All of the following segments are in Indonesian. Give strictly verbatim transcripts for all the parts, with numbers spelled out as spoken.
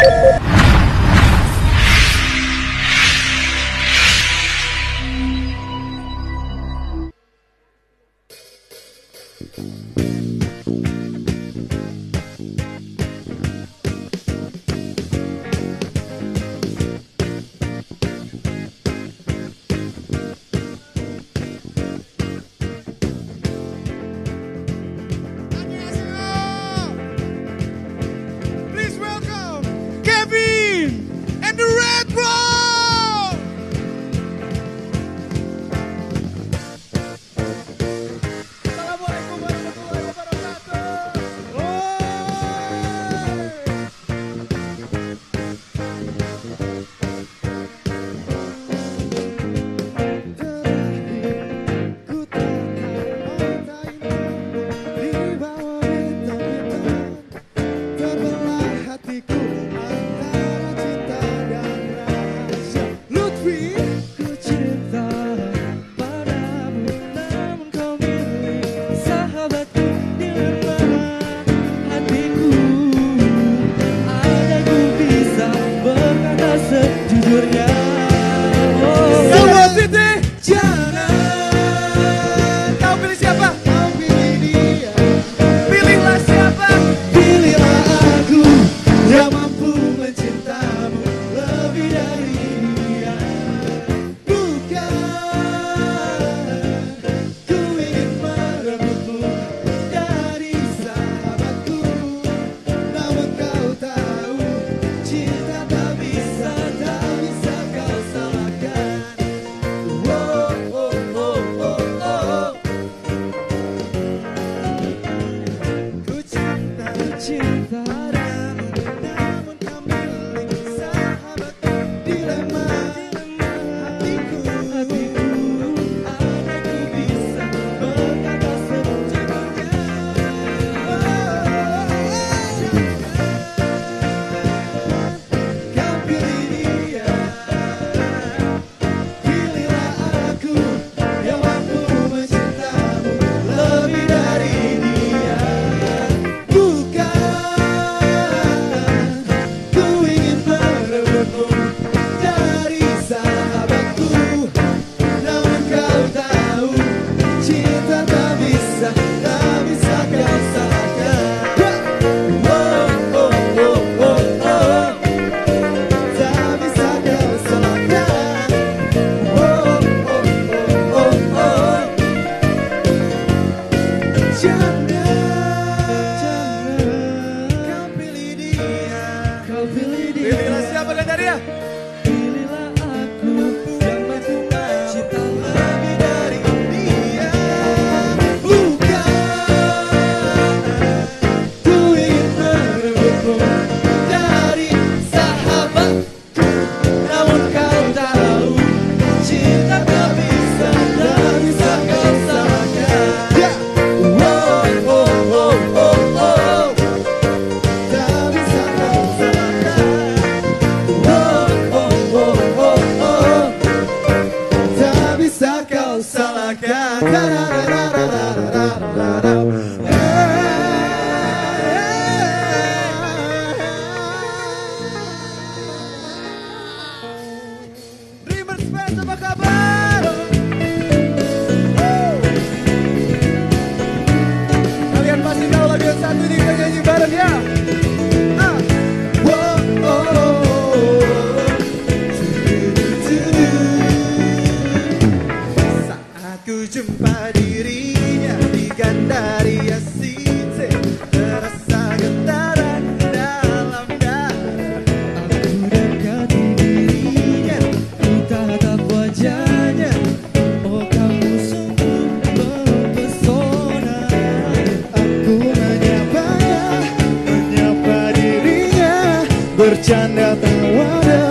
bercanda tawa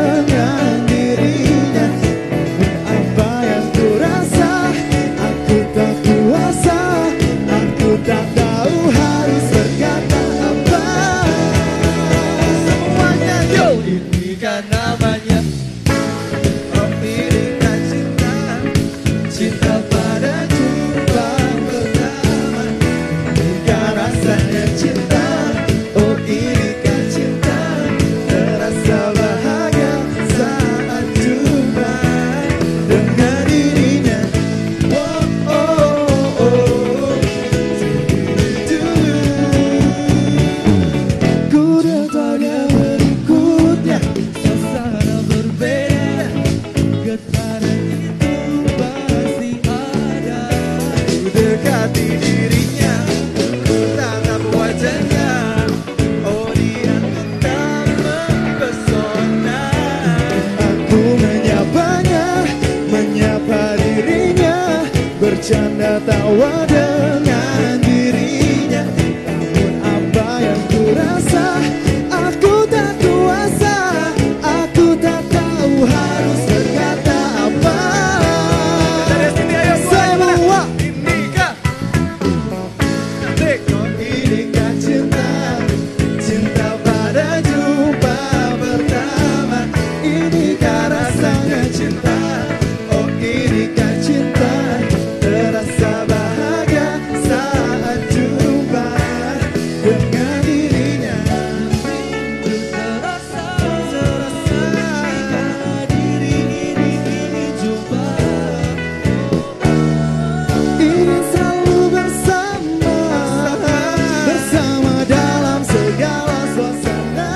dengan dirinya. Apa yang ku rasa, aku tak kuasa, aku tak tahu harus berkata apa. Semuanya yo, ini kan namanya memiliki cinta, cinta pada jumpa pertama. Jika rasanya cinta, oh ini kan cinta. bercanda tawa dengan dirinya. Namun apa yang ku rasa, aku tak kuasa, aku tak tahu harus berkata apa. Dari sini ayo Semua inikah Tik oh inikah cinta, cinta pada jumpa pertama. Inikah rasanya cinta, oh inikah cinta, terasa bahagia saat jumpa dengan dirinya. Terasa, terasa diri ini ini jumpa. Ingin selalu bersama, bersama dalam segala suasana.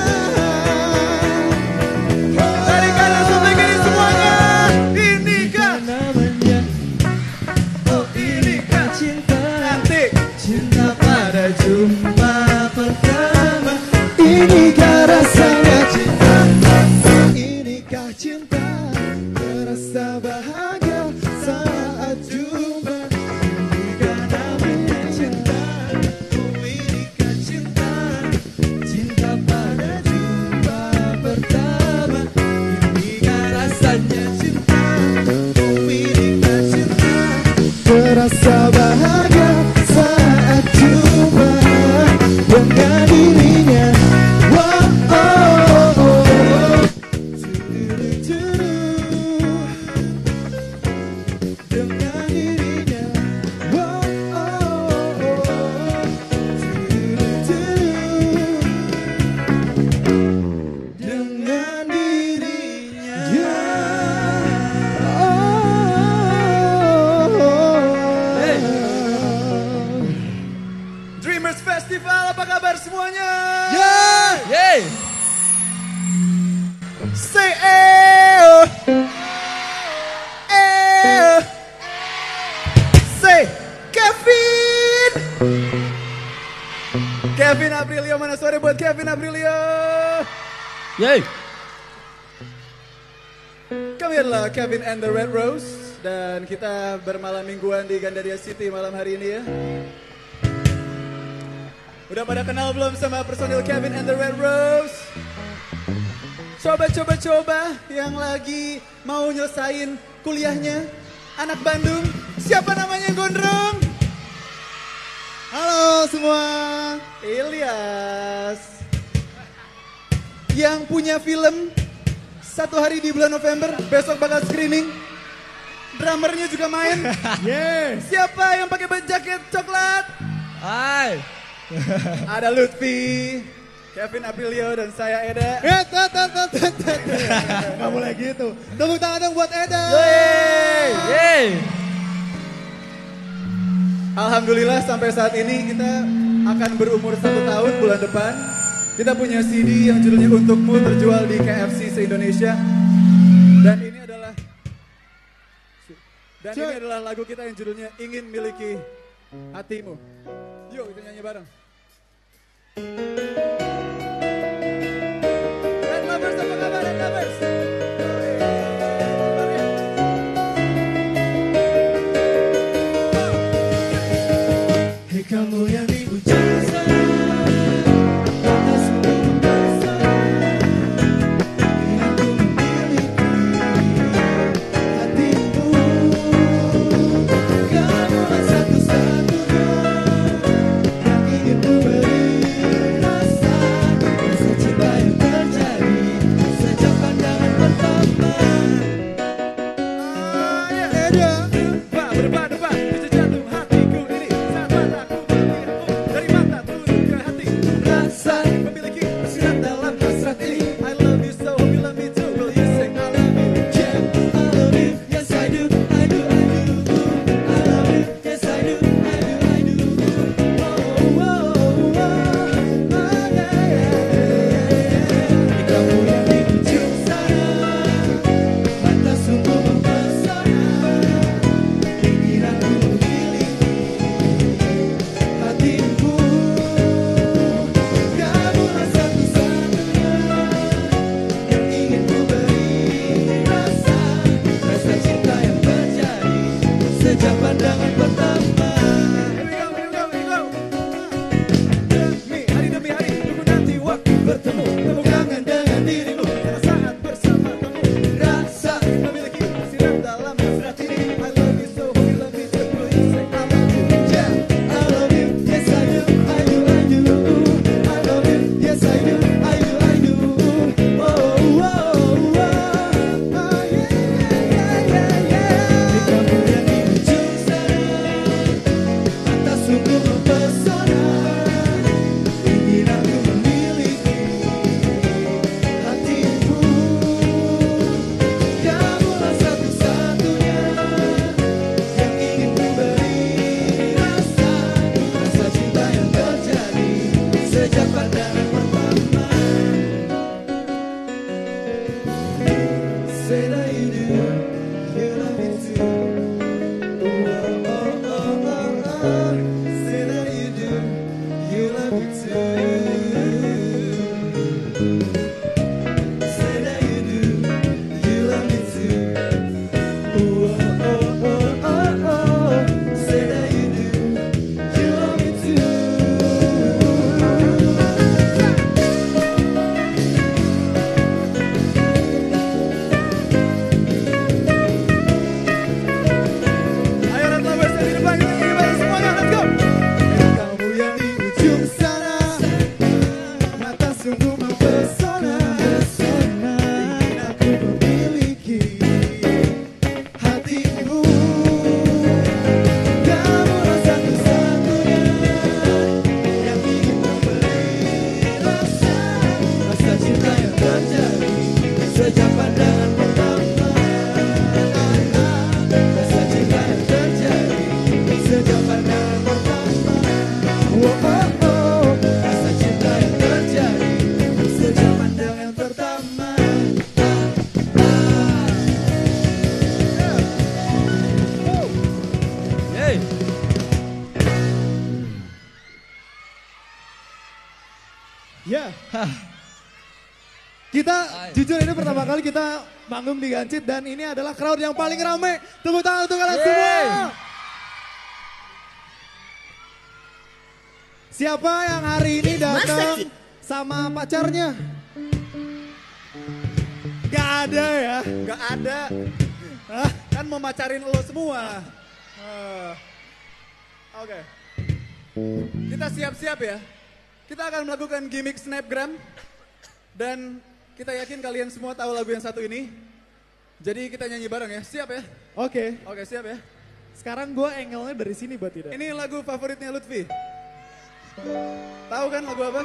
Dari kanan sampai kiri semuanya. Inikah namanya, oh inikah cinta, Nanti cinta pada jumpa pertama. Inikah rasanya cinta, inikah cinta, terasa bahagia saat jumpa. Inikah namanya cinta, oh inikah cinta, cinta pada jumpa pertama. Inikah rasanya cinta, oh inikah cinta, terasa bahagia saat jumpa dengan dirinya. Wow, oh, oh, oh. Tudu-tudu. Dengan dirinya. Wow, oh, oh, oh. Tudu-tudu. Dengan dirinya. Oh, oh, oh. Hey. Dreamers Festival, apa kabar semuanya? Yeah. Yeay. Say eh. Eh. Say Kevin. Kevin Aprilio, mana suara buat Kevin Aprilio? Yeay. Kami adalah Kevin and the Red Rose dan kita bermalam mingguan di Gandaria City malam hari ini ya. Udah pada kenal belum sama personil Kevin and the Red Rose? Coba-coba-coba yang lagi mau nyelesain kuliahnya, anak Bandung, siapa namanya yang gondrong? Halo semua. Ilyas. Yang punya film satu hari di bulan November, besok bakal screening. Drummernya juga main. Yes. Siapa yang pakai baju jaket coklat? Hai. Ada Lutfi, Kevin Aprilio, dan saya Eda. Eh, tet, tet, tet, tet, tet. Nggak boleh gitu. Tepuk tangan dong buat Eda. Yeay. Yeay. Alhamdulillah sampai saat ini kita akan berumur satu tahun bulan depan. Kita punya C D yang judulnya Untukmu terjual di K F C se-Indonesia. Dan ini adalah Dan ini adalah lagu kita yang judulnya Ingin Miliki Hatimu. Yuk kita nyanyi bareng. Red Lovers, apa kabar Red Lovers? Hei kamu yang diujar atas seluruh dosa, ingin ku memiliki hatimu. Kamulah satu-satunya yang ingin ku beri rasa. pesona, pesona, ingin aku memiliki hatimu. Kamulah satu-satunya yang ingin memberi rasa, rasa cinta yang terjadi sejak pandangan pertama. Rasa cinta yang terjadi sejak pandangan pertama. Oh, oh, oh. Rasa cinta yang terjadi sejak pandangan pertama. Yeay. Ya. Kita jujur ini pertama kali kita manggung di Gancit dan ini adalah crowd yang paling ramai. Tepuk tangan untuk kalian Yeay. semua. Siapa yang hari ini datang sama pacarnya? Gak ada ya? Gak ada. Hah? Kan mau macarin lo semua. Ah. Oke. Kita siap-siap ya. Kita akan melakukan gimmick snapgram. Dan kita yakin kalian semua tahu lagu yang satu ini. Jadi kita nyanyi bareng ya. Siap ya? Oke. Oke, siap ya. Sekarang gue angle-nya dari sini buat tidak. Ini lagu favoritnya Lutfi. Tahu kan lagu apa?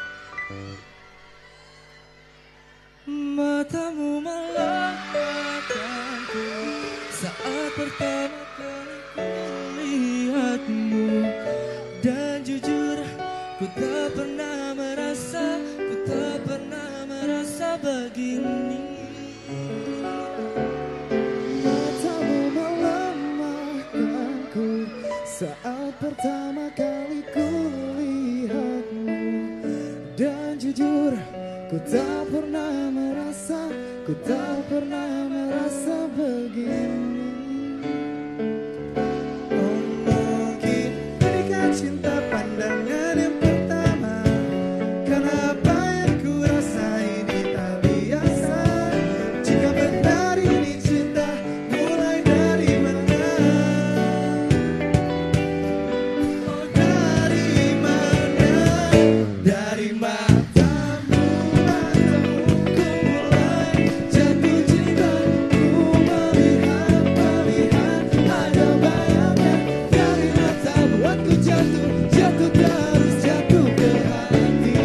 Matamu melambangkanku saat pertama kali kulihatmu, dan jujur ku tak pernah merasa, ku tak pernah merasa begini. Matamu melemahkanku saat pertama kali kulihatmu, dan jujur ku tak pernah merasa, ku tak pernah merasa begini. Oh, mungkin ketika cinta pandangan yang pertama, karena apa yang ku rasa ini tak biasa. Jika benar ini cinta, mulai dari mana? Oh, dari mana? Dari matamu, matamu ku mulai jatuh cinta. Ku melihat, melihat ada bayangan dari mata, buatku jatuh, jatuh terus jatuh ke hati.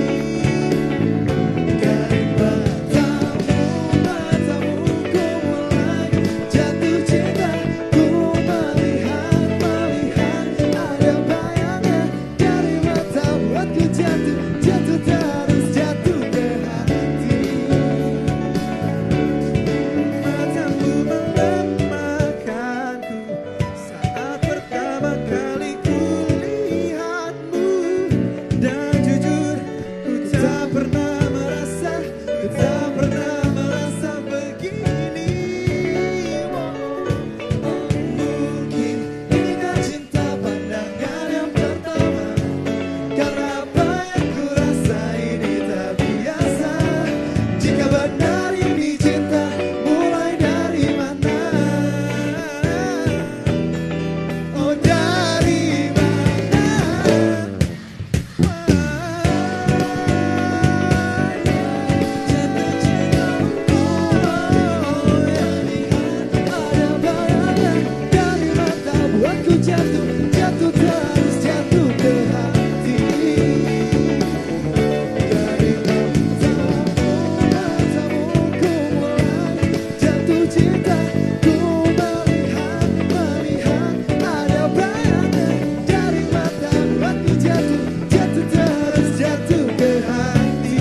Dari matamu, matamu ku mulai jatuh cinta. Ku melihat, melihat ada bayangan dari mata, buatku jatuh, jatuh terus jatuh ke hati. Matamu melemahkanku saat pertama kali kulihatmu, dan jujur ku tak pernah merasa, ku tak pernah merasa begini. Oh, mungkin ini cinta pandangan yang pertama, karena apa yang ku rasa ini tak biasa. Jika benar ini cinta, mulai dari mana? Oh, dari mana? Jatuh cintaku, oh, yang lihat ada bayangan dari mata, buatku jatuh, jatuh terus jatuh ke hati. Dari matamu, matamu ku mulai jatuh cinta. Ku melihat, melihat ada bayangan dari mata, buatku jatuh, jatuh terus jatuh ke hati.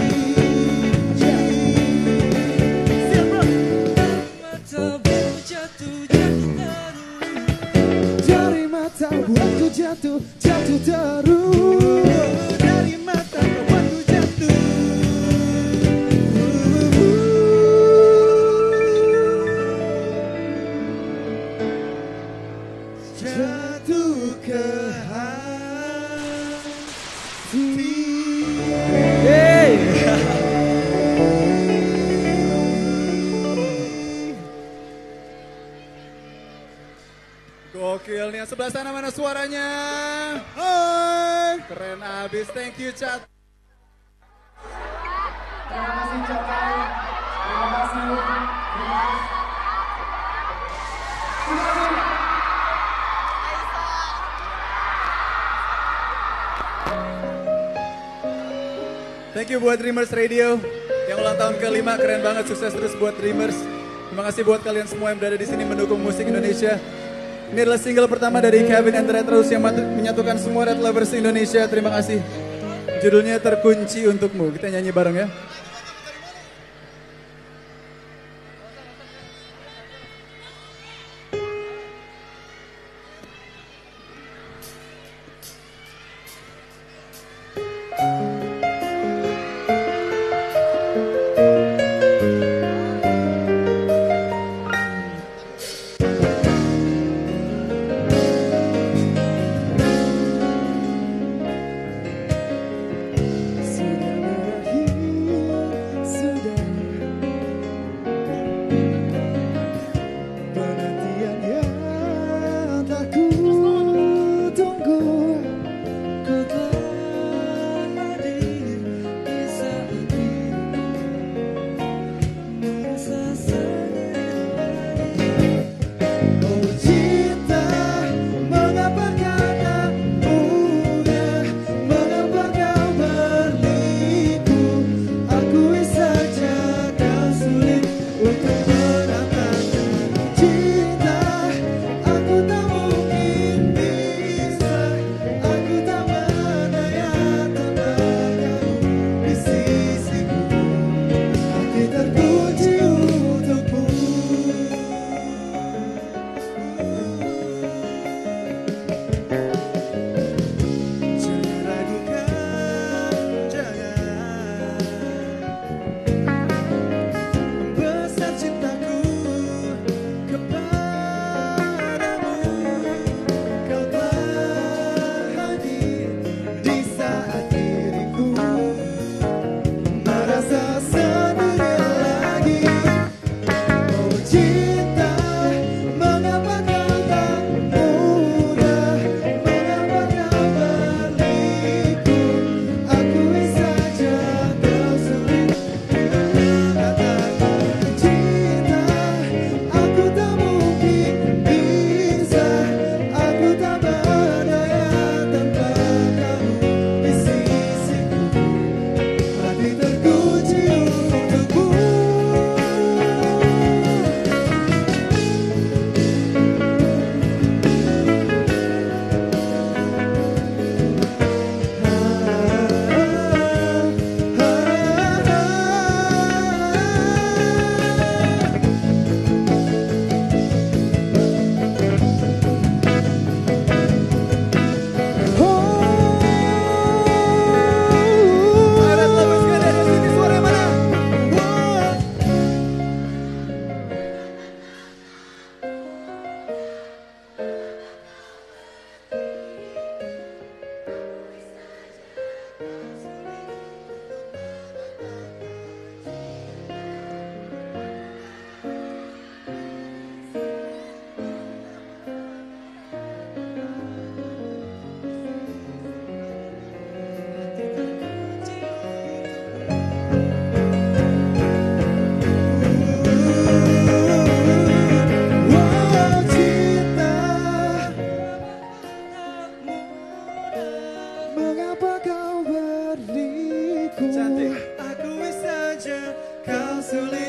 Siap bro. Matamu jatuh, jatuh terus. Dari mata buatku jatuh, jatuh terus. Dari mata buatku jatuh. Jatuh ke hati. Yeay. Gokil nih, yang sebelah sana mana suaranya? Hai, keren abis, thank you chat. Thank you buat Dreamers Radio yang ulang tahun kelima, keren banget, sukses terus buat Dreamers. Terima kasih buat kalian semua yang berada di sini mendukung musik Indonesia. Ini adalah single pertama dari Kevin and the Retros yang menyatukan semua Red Lovers Indonesia. Terima kasih. Judulnya Terkunci Untukmu. Kita nyanyi bareng ya. Cantik. Akui saja kau sulit